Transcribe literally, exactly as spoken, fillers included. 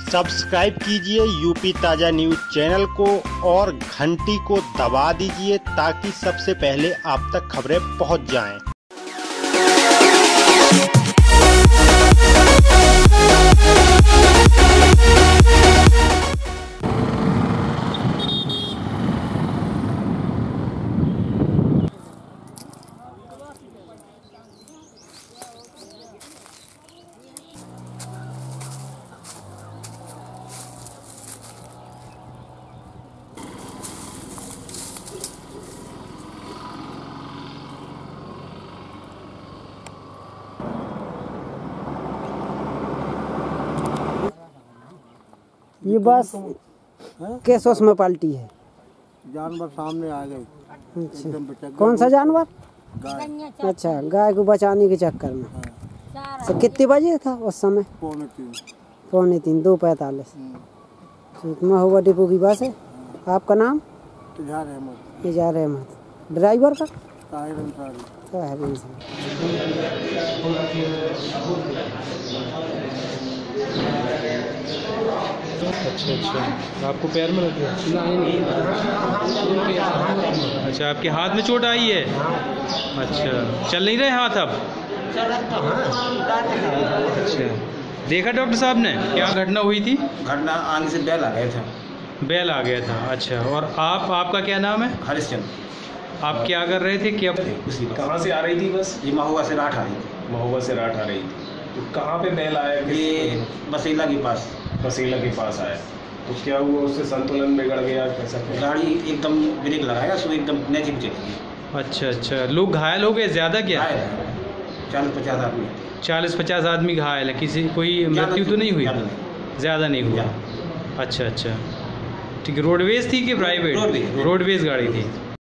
Subscribe कीजिए UP ताज़ा news channel को और घंटी को दबा दीजिए ताकि सबसे पहले आप तक खबरें पहुंच जाएं। ये बस किस उसमें पलटी है? जानवर सामने आ गए। अच्छा, कौन सा जानवर? गाय। अच्छा, गाय को बचाने के चक्कर में। हाँ। तो कितने बजे था उस समय? पौने तीन। पौने तीन दो पैंतालीस। ठीक, महुआ डिपो की बस है। आपका नाम? इजहार अहमद। इजहार अहमद। ड्राइवर का? ताहिर अंसारी। ताहिर अंसारी। अच्छा अच्छा, आपको पैर में लग गया? नहीं नहीं। अच्छा, आपके हाथ में चोट आई है? अच्छा, चल नहीं रहे हाथ अब? अच्छा, देखा डॉक्टर साहब ने क्या घटना हुई थी? घटना आगे से बैल आ गया था। बैल आ गया था। अच्छा, और आप आपका क्या नाम है? हरिश्चंद्र। आप क्या कर रहे थे? क्या उसी कहाँ से आ रही थी बस? ये महुआ से राठ आ रही थी। महुआ से राठ आ रही थी। तो कहाँ पे बैल आया? ये बसेला के पास। बसेला के पास आया तो क्या हुआ? उससे संतुलन बिगड़ गया? कैसा क्या? गाड़ी एकदम ब्रेक लगाया सो एकदम नेची पे चली गई। अच्छा अच्छा, लोग घायल हो गए? ज़्यादा क्या? चालीस पचास आदमी। चालीस पचास आदमी घायल है। किसी कोई मृत्यु तो नहीं हुई? ज़्यादा नहीं हुआ। अच्छा अच्छा, ठीक है। रोडवेज थी कि प्राइवेट? रोडवेज। रोडवेज गाड़ी थी।